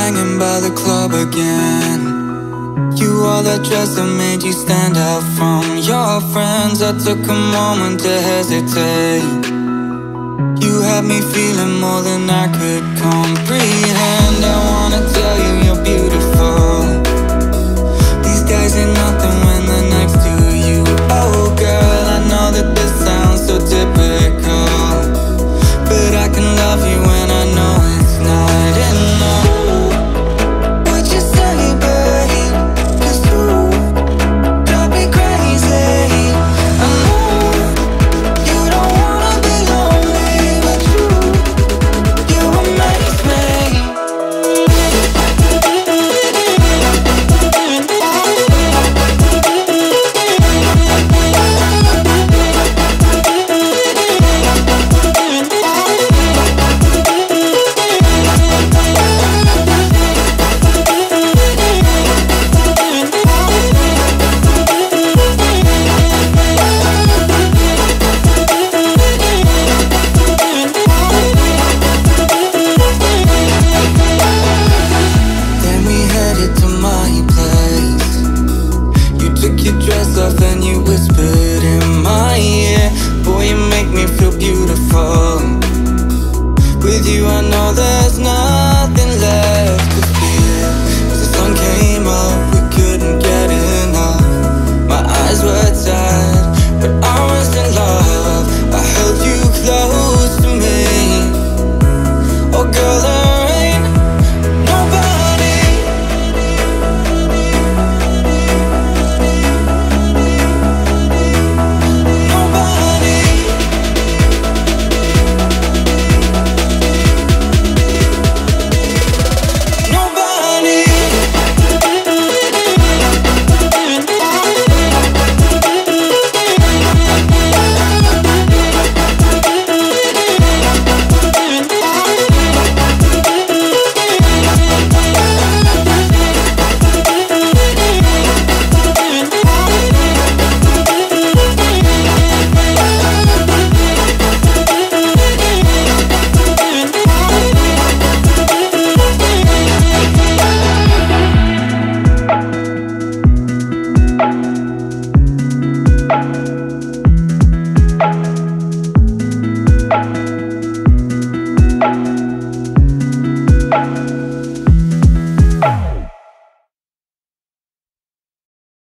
hanging by the club again. You wore that dress that made you stand out from your friends. I took a moment to hesitate. You had me feeling more than I could comprehend. I wanna tell you you're beautiful. These guys ain't nothing when they're next to you. Oh girl, I know that this sounds so typical, but I can love you when I know it's not enough. Would you say, babe? 'Cause you drive me crazy. I know you don't wanna be lonely, but you amaze me. Then we headed to my place. You took your dress off and you whispered in my ear. Boy, you make me feel beautiful. With you I know there's nothing